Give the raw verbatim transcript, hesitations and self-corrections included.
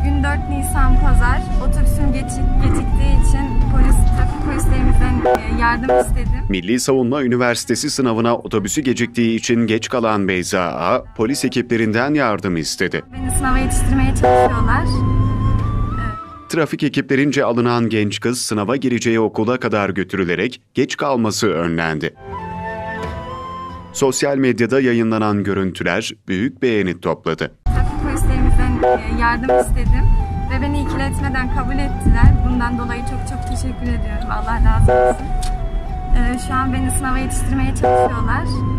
Bugün dört Nisan Pazar. Otobüsüm geçik, geciktiği için polis, trafik polislerimizden yardım istedim. Milli Savunma Üniversitesi sınavına otobüsü geciktiği için geç kalan Beyza A, polis ekiplerinden yardım istedi. Beni sınava yetiştirmeye çalışıyorlar. Trafik ekiplerince alınan genç kız sınava gireceği okula kadar götürülerek geç kalması önlendi. Sosyal medyada yayınlanan görüntüler büyük beğeni topladı. Trafik polislerimizden yardım istedim ve beni ikiletmeden kabul ettiler. Bundan dolayı çok çok teşekkür ediyorum. Allah razı olsun. Şu an beni sınava yetiştirmeye çalışıyorlar.